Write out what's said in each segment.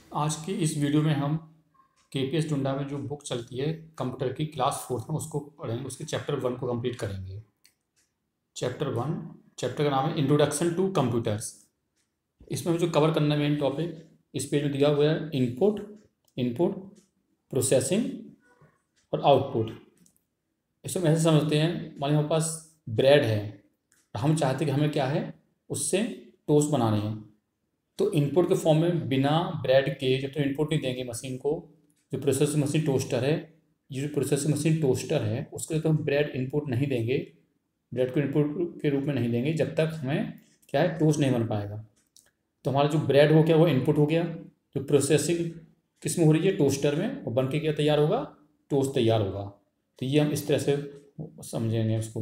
आज की इस वीडियो में हम केपीएस डुंडा में जो बुक चलती है कंप्यूटर की क्लास 4th में उसको पढ़ेंगे। उसके चैप्टर 1 को कंप्लीट करेंगे। चैप्टर 1 चैप्टर का नाम है इंट्रोडक्शन टू कंप्यूटर्स। इसमें जो कवर करना है मेन टॉपिक इस पेज में दिया हुआ है इनपुट इनपुट प्रोसेसिंग और आउटपुट। इसको हम ऐसे समझते हैं, मान लीजिए हमारे पास ब्रेड है और हम चाहते हैं कि हमें क्या है उससे टोस्ट बनाने हैं। तो इनपुट के फॉर्म में बिना ब्रेड के जब तक इनपुट नहीं देंगे मशीन को, जो प्रोसेसिंग मशीन टोस्टर है, ये जो प्रोसेसिंग मशीन टोस्टर है उसके लिए तो हम ब्रेड इनपुट नहीं देंगे, ब्रेड को इनपुट के रूप में नहीं देंगे जब तक हमें क्या है टोस्ट नहीं बन पाएगा। तो हमारा जो ब्रेड हो गया वो इनपुट हो गया, जो प्रोसेसिंग किस में हो रही है टोस्टर में, और बन के क्या तैयार होगा, टोस्ट तैयार होगा। तो ये हम इस तरह से समझेंगे उसको।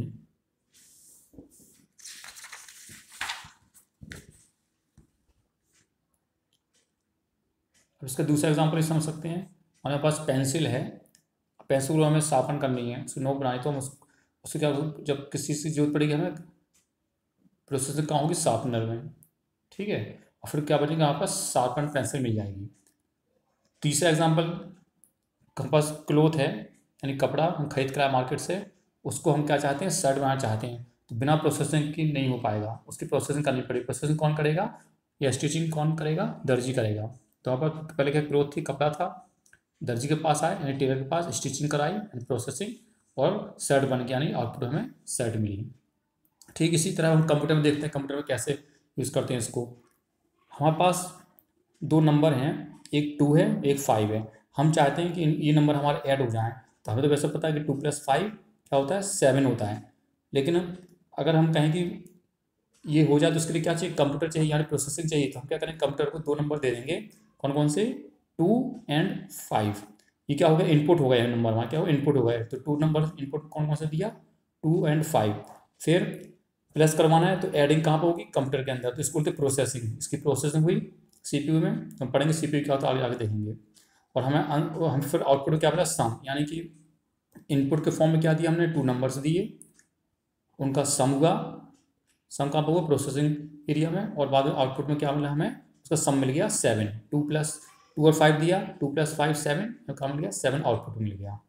अब इसका दूसरा एग्जाम्पल समझ सकते हैं। हमारे पास पेंसिल है, पेंसिल को हमें शार्पन करनी है, उसकी नोक बनानी, तो हम उसको क्या, जब किसी चीज़ की जरूरत पड़ेगी हमें प्रोसेसिंग कहाँ होगी, शार्पनर में। ठीक है, और फिर क्या बनेगा, हमारे पास शार्पन पेंसिल मिल जाएगी। तीसरा एग्जाम्पल, हमारे पास क्लोथ है यानी कपड़ा हम खरीद कर आए मार्केट से, उसको हम क्या चाहते हैं शर्ट बनाना चाहते हैं, तो बिना प्रोसेसिंग की नहीं हो पाएगा, उसकी प्रोसेसिंग करनी पड़ेगी। प्रोसेसिंग कौन करेगा, या स्टिचिंग कौन करेगा, दर्जी करेगा। तो वहाँ पर पहले क्या क्लोथ थी, कपड़ा था, दर्जी के पास आए यानी टेलर के पास, स्टिचिंग कराई यानी प्रोसेसिंग, और शर्ट बन के यानी आउटपुट हमें शर्ट मिली। ठीक इसी तरह हम कंप्यूटर में देखते हैं, कंप्यूटर में कैसे यूज़ करते हैं इसको। हमारे पास दो नंबर हैं, एक 2 है एक 5 है। हम चाहते हैं कि ये नंबर हमारे ऐड हो जाएं, तो हमें तो वैसे पता है कि 2 + 5 क्या होता है, 7 होता है। लेकिन अगर हम कहें कि ये हो जाए तो उसके लिए क्या चाहिए, कंप्यूटर चाहिए यानी प्रोसेसिंग चाहिए। तो हम क्या करें, कंप्यूटर को 2 नंबर दे देंगे, कौन कौन से, 2 और 5। ये क्या हो गया, इनपुट हो गया है नंबर, वहाँ क्या हो इनपुट हो गया है। तो 2 नंबर इनपुट कौन कौन से दिया, 2 और 5। फिर प्लस करवाना है तो एडिंग कहाँ पर होगी, कंप्यूटर के अंदर, तो इसको बोलते प्रोसेसिंग। इसकी प्रोसेसिंग हुई सीपीयू में, हम पढ़ेंगे सीपीयू क्या होता है आगे आगे देखेंगे। और हम फिर आउटपुट में क्या बोला, सम, यानी कि इनपुट के फॉर्म में क्या दिया हमने, 2 नंबर्स दिए, उनका सम हुआ। सम कहाँ पर हुआ, प्रोसेसिंग एरिया में, और बाद में आउटपुट में क्या मिला हमें, उसका सम मिल गया 7। 2 और 5 दिया, 2 + 5 7, क्या मिल गया 7 आउटपुट मिल गया।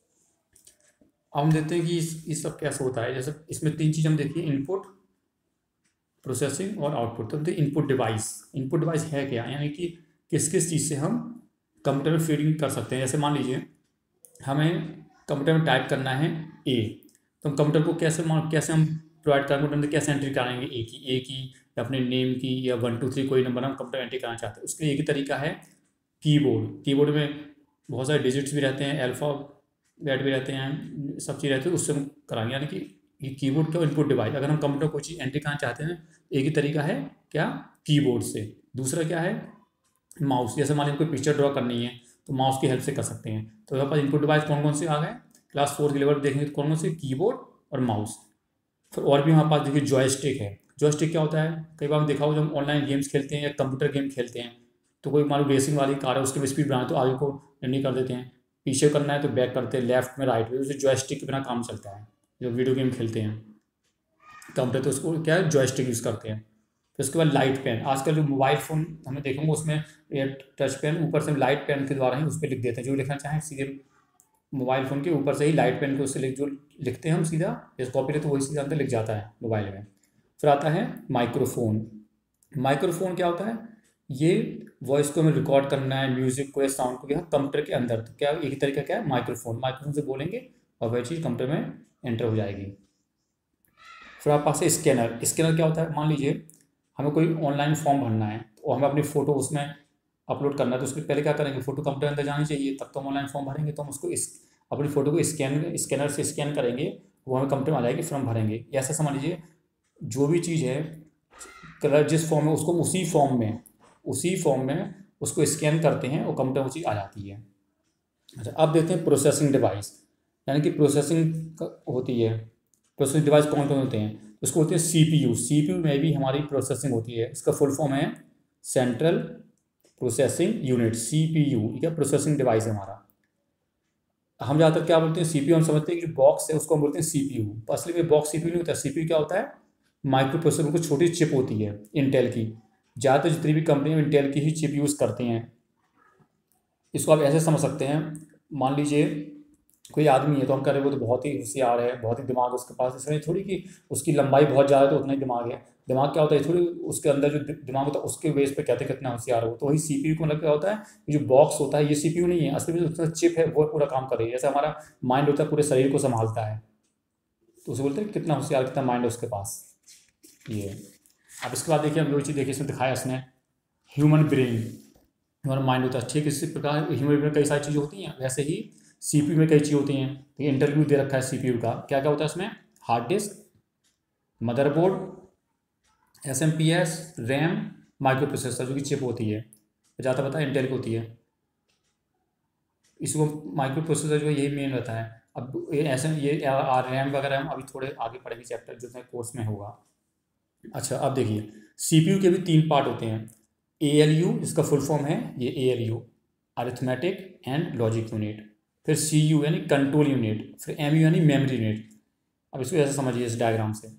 अब हम देखते हैं कि इस सब कैसे होता है। जैसे इसमें 3 चीज़ हम देखिए, इनपुट प्रोसेसिंग और आउटपुट। तो इनपुट डिवाइस, इनपुट डिवाइस है क्या, यानी कि किस किस चीज़ से हम कंप्यूटर में फीडिंग कर सकते हैं। जैसे मान लीजिए हमें कंप्यूटर में टाइप करना है ए, तो हम कंप्यूटर को कैसे हम प्रोवाइड करेंगे, कंप्यूटर में कैसे एंट्री कराएंगे ए की या अपने नेम की, या 1 2 3 कोई नंबर हम कंप्यूटर एंट्री कराना चाहते हैं। उसके लिए एक ही तरीका है, कीबोर्ड में बहुत सारे डिजिट्स भी रहते हैं, अल्फ़ाबेट भी रहते हैं, सब चीज़ रहती है, उससे हम कराएंगे। यानी कि ये कीबोर्ड का इनपुट डिवाइस, अगर हम कंप्यूटर कोई चीज़ एंट्री कराना चाहते हैं, एक ही तरीका है क्या, कीबोर्ड से। दूसरा क्या है, माउस। जैसे मान लीजिए कोई पिक्चर ड्रॉ करनी है तो माउस की हेल्प से कर सकते हैं। तो यहाँ पर इनपुट डिवाइस कौन कौन से आ गए, क्लास 4 के लेवल देखेंगे तो कौन कौन से, कीबोर्ड और माउस। फिर और भी हमारे पास देखिए जॉयस्टिक है। जॉयस्टिक क्या होता है, कई बार हम देखा हो जब हम ऑनलाइन गेम्स खेलते हैं या कंप्यूटर गेम खेलते हैं, तो कोई मान लो रेसिंग वाली कार है, उसकी भी स्पीड बनाए तो आगे को नहीं कर देते हैं, पीछे करना है तो बैक करते हैं, लेफ्ट में राइट में, उसे जॉयस्टिक के बिना काम चलता है। जो वीडियो गेम खेलते हैं कंप्यूटर, तो उसको क्या है, जॉयस्टिक यूज़ करते हैं। फिर उसके बाद लाइट पेन, आजकल जो मोबाइल फ़ोन हमें देखेंगे उसमें ये टच पेन ऊपर से लाइट पेन के द्वारा ही उस पर लिख देते हैं, जो लिखना चाहें सीधे मोबाइल फ़ोन के ऊपर से ही लाइट पेन को उससे जो लिखते हैं हम सीधा, जैसे कॉपी लेते तो वही सीधा अंदर लिख जाता है मोबाइल में। फिर आता है माइक्रोफोन। माइक्रोफोन क्या होता है, ये वॉइस को हमें रिकॉर्ड करना है, म्यूजिक को या साउंड को, यहाँ कंप्यूटर के अंदर। तो क्या एक ही तरीका क्या है, माइक्रोफोन, माइक्रोफोन से बोलेंगे और वह चीज़ कंप्यूटर में एंटर हो जाएगी। फिर आपके पास है स्कैनर। स्कैनर क्या होता है, मान लीजिए हमें कोई ऑनलाइन फॉर्म भरना है तो हमें अपनी फ़ोटो उसमें अपलोड करना है, तो उसके पहले क्या करेंगे, फ़ोटो कंप्यूटर अंदर जानी चाहिए, तब तो हम ऑनलाइन फॉर्म भरेंगे। तो हम उसको अपनी फ़ोटो को स्कैनर से स्कैन करेंगे, वो हमें कंप्यूटर में आ जाएगी, फिर हम भरेंगे। ऐसा समझ लीजिए जो भी चीज़ है, कलर जिस फॉर्म में, उसको उसी फॉर्म में उसको स्कैन करते हैं और कंप्यूटर वो चीज़ आ जाती है। अच्छा, अब देखते हैं प्रोसेसिंग डिवाइस, यानी कि प्रोसेसिंग होती है। प्रोसेसिंग डिवाइस कौन कौन होते हैं, उसको होते हैं सीपीयू। सीपीयू में भी हमारी प्रोसेसिंग होती है, इसका फुल फॉर्म है सेंट्रल प्रोसेसिंग यूनिट, सीपीयू। ठीक है, प्रोसेसिंग डिवाइस है हमारा। हम ज़्यादातर क्या बोलते हैं, सीपीयू हम समझते हैं कि जो बॉक्स है उसको हम बोलते हैं सीपीयू। असली में बॉक्स सीपीयू नहीं होता। सीपीयू क्या होता है, माइक्रो प्रोसेसर, को छोटी चिप होती है इंटेल की। ज़्यादातर जितनी भी कंपनी इंटेल की ही चिप यूज़ करती हैं। इसको आप ऐसे समझ सकते हैं, मान लीजिए कोई आदमी है तो हम कह रहे हैं वो तो बहुत ही होशियार है, बहुत ही दिमाग उसके पास, इसमें थोड़ी कि उसकी लंबाई बहुत ज़्यादा है तो उतना ही दिमाग है। दिमाग क्या होता है, थोड़ी उसके अंदर जो दिमाग होता है उसके बेस पे कहते हैं कितना होशियार हो। तो वही सीपीयू को मतलब क्या होता है, ये जो बॉक्स होता है ये सीपीयू नहीं है, असल में उसका चिप है वो पूरा काम कर रही है। जैसे हमारा माइंड होता है पूरे शरीर को संभालता है, तो उसे बोलते हैं कितना होशियार, कितना माइंड है उसके पास, ये है। अब इसके बाद देखिए, हम वही चीज़ देखिए इसमें दिखाया इसने, ह्यूमन ब्रेन, हमारा माइंड होता है। ठीक इसी प्रकार ह्यूमन ब्रेन में कई सारी चीज़ें होती हैं, वैसे ही सीपीयू में कई चीज़ें होती हैं। तो ये इंटरव्यू दे रखा है सीपीयू का, क्या क्या होता है इसमें, hard disk, motherboard, SMPS, RAM, microprocessor जो कि चिप होती है, ज़्यादा पता है इंटेल की होती है। इसको माइक्रो प्रोसेसर जो है यही मेन रहता है। अब ये ऐसे ये रैम वगैरह हम अभी थोड़े आगे पढ़ेंगे चैप्टर जो है कोर्स में होगा। अच्छा अब देखिए, सीपीयू के भी 3 पार्ट होते हैं। एएलयू जिसका फुल फॉर्म है ये ALU, arithmetic and logic unit. फिर सीयू यानी कंट्रोल यूनिट, फिर एमयू यानी मेमोरी यूनिट। अब इसको ऐसे समझिए इस डायग्राम से,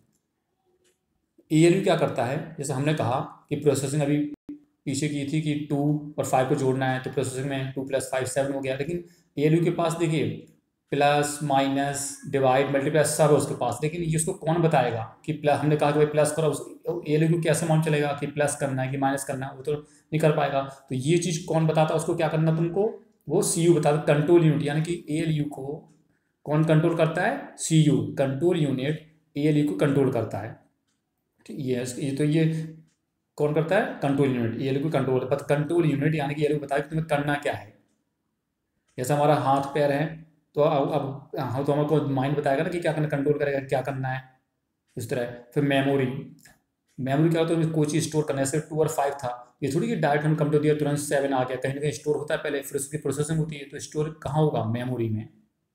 एएलयू क्या करता है, जैसे हमने कहा कि प्रोसेसिंग अभी पीछे की थी कि 2 और 5 को जोड़ना है, तो प्रोसेसिंग में 2 + 5 7 हो गया। लेकिन एएलयू के पास देखिए प्लस माइनस डिवाइड मल्टीप्लाई सब है उसके पास, लेकिन ये उसको कौन बताएगा कि प्लस, हमने कहा कि भाई प्लस करो, उस एएलयू को कैसे मालूम चलेगा कि प्लस करना है कि माइनस करना है, वो तो नहीं कर पाएगा। तो ये चीज़ कौन बताता है उसको क्या करना तुमको, वो सीयू बताता, कंट्रोल यूनिट। यानी कि एएलयू को कौन कंट्रोल करता है, सीयू, कंट्रोल यूनिट एएलयू को कंट्रोल करता है। ठीक, ये तो ये कौन करता है, कंट्रोल यूनिट, एएलयू को कंट्रोल, बट कंट्रोल यूनिट यानी कि एएलयू बताए कि तुम्हें करना क्या है। जैसे हमारा हाथ पैर है, तो अब हाँ, तो हमको माइंड बताएगा ना कि क्या करना, कंट्रोल करेगा क्या करना है, इस तरह। फिर मेमोरी, मेमोरी क्या होता है, कोई चीज़ स्टोर करना है। जैसे 2 और 5 था, ये थोड़ी कि डायरेक्ट हम कंप्यूटर दिया तुरंत 7 आ गया, कहीं ना कहीं स्टोर होता है पहले, फिर उसकी प्रोसेसिंग होती है। तो स्टोर कहाँ होगा, मेमोरी में।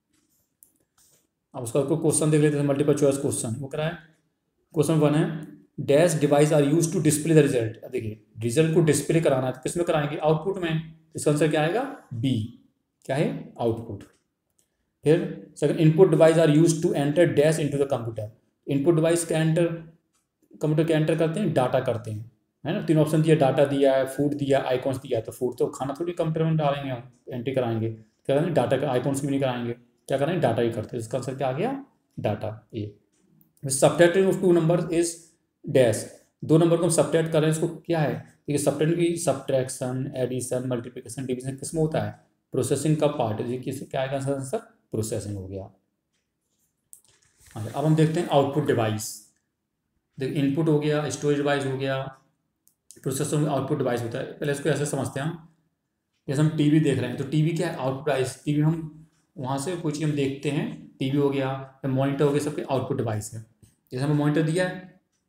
अब उसका क्वेश्चन देख लेते हैं, मल्टीपल चॉइस क्वेश्चन। वो क्या है, क्वेश्चन 1 है, dash device are use to display the result. अब देखिए रिजल्ट को डिस्प्ले कराना है तो किस में कराएंगे, आउटपुट में। इसका आंसर क्या आएगा, बी, क्या है, आउटपुट। फिर second, input device are use to enter dash into the computer. Input device क्या एंटर, कंप्यूटर क्या एंटर करते हैं, डाटा करते हैं, है ना। 3 ऑप्शन दिया, डाटा दिया है, फूड दिया, आइकॉन्स दिया है। तो फूड तो खाना थोड़ी कंप्यूटर में डालेंगे हम, एंट्री कराएंगे, क्या करेंगे, डाटा का, आइकॉन्स भी नहीं कराएंगे, क्या करेंगे, डाटा ही करते हैं। इसका आंसर क्या आ गया, data, A. Subtracting of 2 number is dash, 2 number को हम सब्ट्रैक्ट कर रहे हैं, इसको क्या है, देखिए सब्ट्रैक्टिंग की सब्ट्रैक्शन, एडिशन, मल्टीप्लिकेशन, डिवीजन किस में होता है, प्रोसेसिंग का पार्ट है। देखिए क्या आएगा आंसर, प्रोसेसिंग हो गया। अब हम देखते हैं आउटपुट डिवाइस। देखिए इनपुट हो गया, स्टोरेज डिवाइस हो गया, प्रोसेसर में आउटपुट डिवाइस होता है। पहले इसको ऐसे समझते हैं हम, जैसे हम टीवी देख रहे हैं तो टीवी क्या है, आउटपुट डिवाइस। टीवी हम वहाँ से कोई चीज़ हम देखते हैं, टीवी हो गया या मॉनिटर हो गया, सबके आउटपुट डिवाइस है। जैसे हमें मॉनिटर दिया है,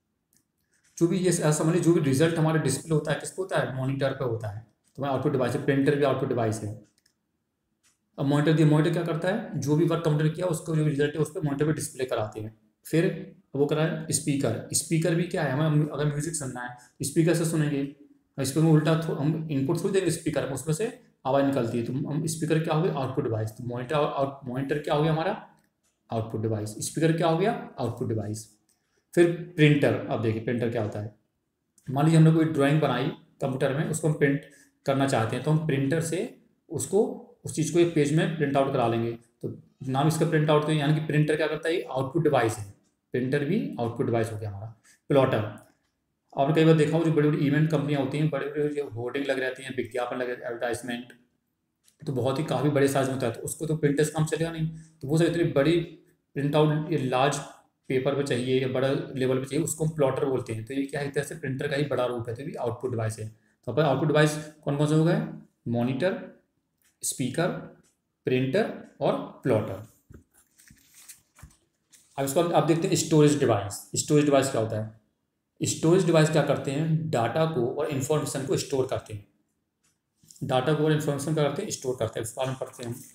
जो भी ये समझ लीजिए जो भी रिजल्ट हमारा डिस्प्ले होता है किस पे होता है, मॉनिटर पे होता है। तो हमारा आउटपुट डिवाइस है, प्रिंटर भी आउटपुट डिवाइस है। अब मॉनिटर दिया, मॉनिटर क्या करता है, जो भी वर्क कंप्यूटर किया उसको जो रिजल्ट है उस पर मॉनिटर पे डिस्प्ले कराते हैं। फिर वो करा है स्पीकर, स्पीकर भी क्या है, हमें अगर म्यूजिक सुनना है स्पीकर से सुनेंगे। स्पीकर में उल्टा हम इनपुट थोड़ी देंगे स्पीकर में, उसमें से आवाज़ निकलती है। तो हम स्पीकर क्या हो गया, आउटपुट डिवाइस। तो मॉनिटर क्या हो गया हमारा, आउटपुट डिवाइस। स्पीकर क्या हो गया, आउटपुट डिवाइस। फिर प्रिंटर, अब देखिए प्रिंटर क्या होता है, मान लीजिए हमने कोई ड्राइंग बनाई कंप्यूटर में, उसको हम प्रिंट करना चाहते हैं, तो हम प्रिंटर से उसको उस चीज़ को एक पेज में प्रिंट आउट करा लेंगे। तो नाम इसका प्रिंट आउट, तो यानी कि प्रिंटर क्या करता है, आउटपुट डिवाइस है। प्रिंटर भी आउटपुट डिवाइस हो गया हमारा। प्लॉटर, आपने कई बार देखा हो जो बड़ी बड़ी इवेंट कंपनियां होती हैं, बड़े बड़े जो होर्डिंग लग रहती हैं, विज्ञापन लगे, एडवर्टाइजमेंट, तो बहुत ही काफ़ी बड़े साइज में होता है, तो उसको तो प्रिंटर से काम चलेगा नहीं। तो वो सब इतनी बड़ी प्रिंट आउट, ये लार्ज पेपर पे चाहिए या बड़ा लेवल पे चाहिए, उसको हम प्लॉटर बोलते हैं। तो ये क्या है, एक तरह से प्रिंटर का ही बड़ा रूप है, तो भी आउटपुट डिवाइस है। तो अपन आउटपुट डिवाइस कौन कौन से हो गए, मॉनिटर, स्पीकर, प्रिंटर और प्लॉटर। अब इसको आप देखते हैं स्टोरेज डिवाइस। स्टोरेज डिवाइस क्या होता है, स्टोरेज डिवाइस क्या करते हैं, डाटा को और इन्फॉर्मेशन को स्टोर करते हैं। डाटा को और इन्फॉर्मेशन क्या करते हैं, स्टोर करते हैं। इस बारे में पढ़ते हैं हम।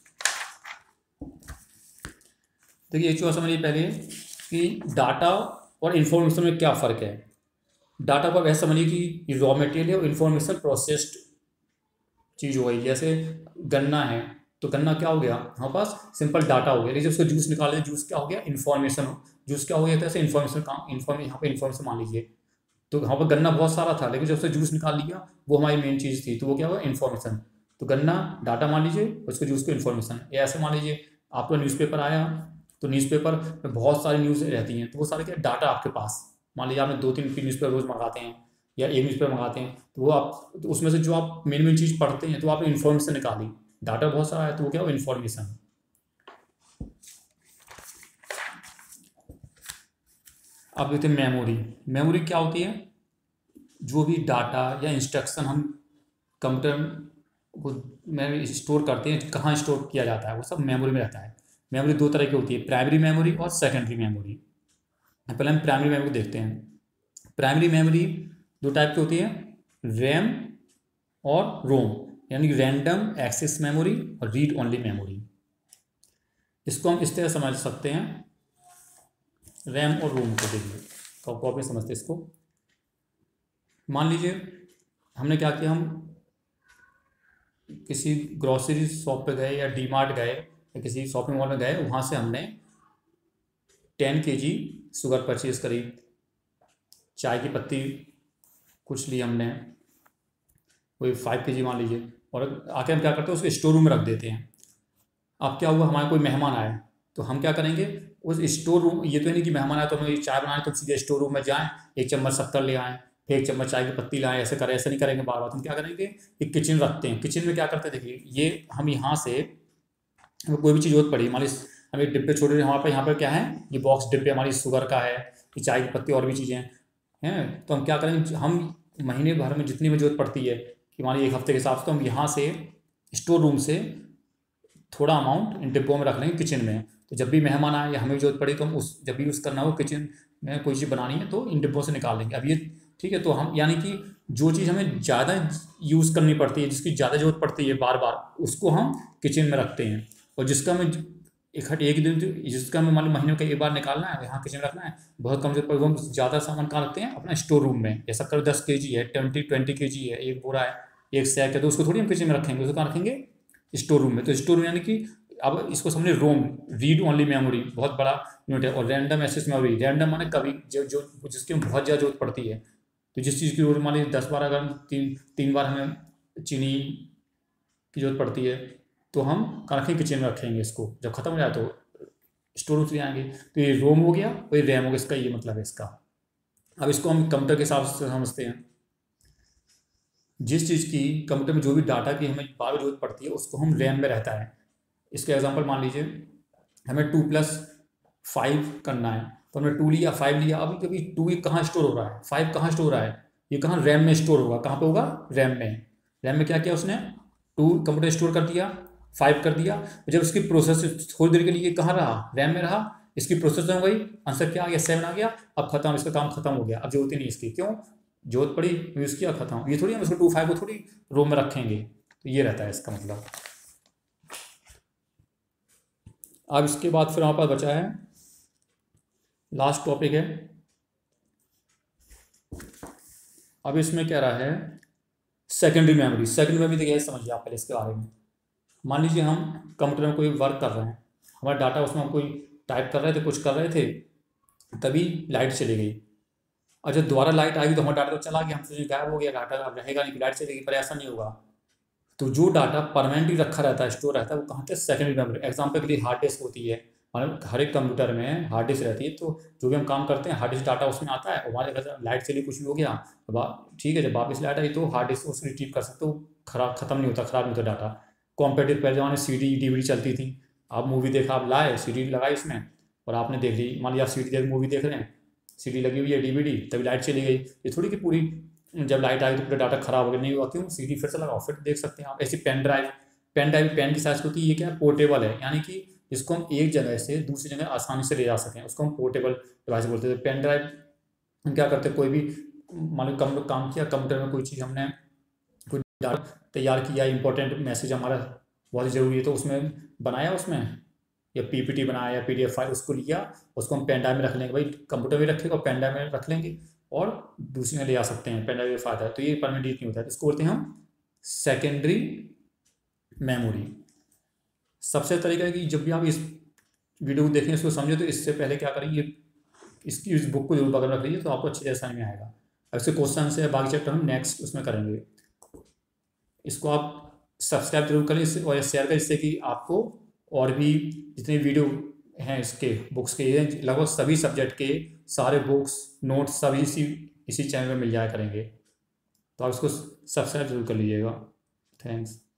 देखिए एक चीज़ समझिए पहले कि डाटा और इन्फॉर्मेशन में क्या फ़र्क है। डाटा को आप ऐसे समझिए कि रॉ मटेरियल है और इन्फॉर्मेशन प्रोसेस्ड चीज़ हो गई। जैसे गन्ना है, तो गन्ना क्या हो गया हमारे पास, सिंपल डाटा हो गया। लेकिन जब उसको जूस निकाले, जूस क्या हो गया, इन्फॉर्मेशन। जूस क्या हो गया, ऐसे इन्फॉर्मेशन काम, यहाँ पे इन्फॉर्मेशन मान लीजिए। तो यहाँ पर गन्ना बहुत सारा था, लेकिन जब से जूस निकाल लिया वो हमारी मेन चीज़ थी, तो वो क्या हुआ, इन्फॉर्मेशन। तो गन्ना डाटा मान लीजिए, उसको जो उसको इन्फॉर्मेशन, या ऐसे मान लीजिए आपका न्यूज़पेपर आया, तो न्यूज़पेपर में बहुत सारी न्यूज़ रहती हैं, तो वो सारे क्या डाटा आपके पास, मान लीजिए आपने 2-3 न्यूज़पेपर रोज़ मंगाते हैं या एक न्यूज़पेपर मंगाते हैं, तो वो आप, तो उसमें से जो आप मेन चीज़ पढ़ते हैं, तो आपने इन्फॉर्मेशन निकाली, डाटा बहुत सारा है, तो वो क्या हो, इन्फॉर्मेशन। अब देखते हैं मेमोरी। मेमोरी क्या होती है, जो भी डाटा या इंस्ट्रक्शन हम कंप्यूटर को में स्टोर करते हैं, कहाँ स्टोर किया जाता है, वो सब मेमोरी में रहता है। मेमोरी दो तरह की होती है, प्राइमरी मेमोरी और सेकेंडरी मेमोरी। पहले हम प्राइमरी मेमोरी देखते हैं। प्राइमरी मेमोरी दो टाइप की होती है, रैम और रोम, यानी रैंडम एक्सेस मेमोरी और रीड ओनली मेमोरी। इसको हम इस तरह समझ सकते हैं, रैम और रोम को देखिए, कॉपी समझते हैं इसको। मान लीजिए हमने क्या किया, हम किसी ग्रॉसरी शॉप पे गए या डी मार्ट गए या किसी शॉपिंग मॉल में गए, वहाँ से हमने 10 kg शुगर परचेज़ करी, चाय की पत्ती कुछ ली हमने, कोई 5 kg मान लीजिए, और आके हम क्या करते हैं, उसको स्टोर रूम में रख देते हैं। अब क्या हुआ, हमारे कोई मेहमान आए, तो हम क्या करेंगे, उस स्टोर रूम, ये तो नहीं कि मेहमान आए तो हमें चाय बनाए तो सीधे स्टोर रूम में जाएँ, एक चम्मच शक्कर ले आएँ, फिर एक चम्मच चाय की पत्ती लाएँ, ऐसे करें, ऐसे नहीं करेंगे बार बार। हम क्या करेंगे, एक किचन रखते हैं। किचन में क्या करते हैं, देखिए ये हम यहाँ से, हमें कोई भी चीज़ जरूरत पड़ी, मान लीजिए हम एक डिब्बे छोटे, हमारे पास यहाँ पर क्या है, ये बॉक्स डिब्बे हमारी शुगर का है, ये चाय की पत्ती और भी चीज़ें हैं, तो हम क्या करेंगे, हम महीने भर में जितनी भी जरूरत पड़ती है, कि मान लीजिए एक हफ्ते के हिसाब से, तो हम यहाँ से स्टोर रूम से थोड़ा अमाउंट इन डिब्बों में रख लेंगे किचन में। तो जब भी मेहमान आए या हमें जरूरत पड़ी, तो हम उस, जब भी यूज़ करना हो किचन में कोई चीज़ बनानी है, तो इन डिब्बों से निकाल लेंगे। अब ये ठीक है, तो हम यानी कि जो चीज़ हमें ज़्यादा यूज़ करनी पड़ती है, जिसकी ज़्यादा जरूरत पड़ती है बार बार, उसको हम किचन में रखते हैं। और जिसका हमें एक दिन, जिसका हमें मान लो महीने का एक बार निकालना है, यहाँ किचन में रखना है, बहुत कम जरूरत पड़े, वो हम ज़्यादा सामान कहाँ रखते हैं, अपना स्टोर रूम में। जैसा कर 10 kg है, 20 kg है, एक बोरा है, एक सैक है, तो उसको थोड़ी हम किचन में रखेंगे, उसको कहाँ रखेंगे, स्टोर रूम में। तो स्टोर रूम यानी कि अब इसको समझे, रोम रीड ओनली मेमोरी बहुत बड़ा यूनिट है। और रैंडम एक्सेस मेमोरी, रैंडम माने कभी जो जिसकी हमें बहुत ज़्यादा जरूरत पड़ती है, तो जिस चीज़ की जरूरत, मान लीजिए 10 बार अगर तीन बार हमें चीनी की जरूरत पड़ती है, तो हम कहाँ रखेंगे, किचन में रखेंगे इसको, जब खत्म हो जाए तो स्टोर रूम से आएंगे। तो ये रोम हो गया और ये रैम हो गया, इसका ये मतलब है इसका। अब इसको हम कंप्यूटर के हिसाब से समझते हैं, जिस चीज़ की कंप्यूटर में जो भी डाटा की हमें बार बार जरूरत पड़ती है, उसको हम रैम में रहता है। इसका एग्जांपल मान लीजिए हमें 2+5 करना है, तो हमने 2 लिया, 5 लिया। अभी कभी 2 कहाँ स्टोर हो रहा है, 5 कहाँ स्टोर हो रहा है, ये कहाँ, रैम में स्टोर होगा। कहाँ पे होगा, रैम में। रैम में क्या किया उसने, 2 कंप्यूटर स्टोर कर दिया, 5 कर दिया। जब इसकी प्रोसेस थोड़ी देर के लिए कहाँ रहा, रैम में रहा, इसकी प्रोसेस हो गई, आंसर क्या आ गया, 7 आ गया। अब खत्म, इसका काम खत्म हो गया, अब जरूरत ही नहीं इसकी। क्यों, जरूरत पड़ी यूज़ किया, खत्म। ये थोड़ी हम इसको 2-5 को थोड़ी रोम में रखेंगे। तो ये रहता है इसका मतलब। अब इसके बाद फिर हमारे पास बचा है, लास्ट टॉपिक है। अब इसमें कह रहा है सेकेंडरी मेमोरी। सेकेंडरी मेमोरी देखिए, समझिए आप पहले इसके बारे में। मान लीजिए हम कंप्यूटर में कोई वर्क कर रहे हैं, हमारा डाटा उसमें हम कोई टाइप कर रहे थे, कुछ कर रहे थे, तभी लाइट चली गई। और जब दोबारा लाइट आएगी तो हमारा डाटा तो चला गया, हम सोचे गायब हो गया डाटा, अब रहेगा नहीं, लाइट चलेगी, पर ऐसा नहीं होगा। तो जो डाटा परमानेंटली रखा रहता है, स्टोर रहता है, वो कहाँ पे, सेकेंडरी मेमोरी। एग्जाम्पल के लिए हार्ड डिस्क होती है, मतलब हर एक कंप्यूटर में हार्ड डिस्क रहती है। तो जो भी हम काम करते हैं, हार्ड डिस्क डाटा उसमें आता है। हमारे अगर लाइट चली, कुछ भी हो गया, ठीक है, जब वापस लाइट आई तो हार्ड डिस्क उसको रिट्रीव कर सकते हो, खराब खत्म नहीं होता, खराब नहीं होता डाटा। कॉम्पेटिव पहले जमाने CD DVD चलती थी, आप मूवी देखा, आप लाए CD लगाई उसमें और आपने देख ली। मान लिया आप CD देख मूवी देख रहे हैं, CD लगी हुई है, DVD, तभी लाइट चली गई। ये थोड़ी कि पूरी जब लाइट आई तो पूरा डाटा खराब हो गया, नहीं हुआ। क्यों, CD फिर से लगाओ, फिर देख सकते हैं आप। ऐसी पेन ड्राइव, पेन की साइज होती है, ये क्या है, पोर्टेबल है, यानी कि इसको हम एक जगह से दूसरी जगह आसानी से ले जा सकें, उसको हम पोर्टेबल डिवाइस बोलते हैं। पेन ड्राइव हम क्या करते हैं, कोई भी मान लो काम किया कंप्यूटर में, कोई चीज़ हमने कोई डाटा तैयार किया, इंपॉर्टेंट मैसेज हमारा बहुत ही ज़रूरी है, तो उसमें बनाया, उसमें या PPT बनाया या PDF फाइल, उसको लिया, उसको हम पेन ड्राइव में रख लेंगे। भाई कंप्यूटर भी रखेगा, पेन ड्राइव में रख लेंगे और दूसरी में ले जा सकते हैं। पेन ड्राइव का फायदा है, तो ये परमानेंट नहीं होता है, तो इसको बोलते हैं हम सेकेंडरी मेमोरी। सबसे तरीका है कि जब भी आप इस वीडियो को देखें, इसको समझे, तो इससे पहले क्या करेंगे, इसकी इस बुक को जरूर पकड़ रख लीजिए, तो आपको अच्छे से समझ में आएगा। अब इसके क्वेश्चन से बाकी चैप्टर हम नेक्स्ट उसमें करेंगे। इसको आप सब्सक्राइब जरूर करें और शेयर करें, इससे कि आपको और भी जितने वीडियो हैं इसके बुक्स के, ये लगभग सभी सब्जेक्ट के सारे बुक्स नोट्स सभी इसी चैनल में मिल जाया करेंगे। तो आप इसको सब्सक्राइब जरूर कर लीजिएगा। थैंक्स।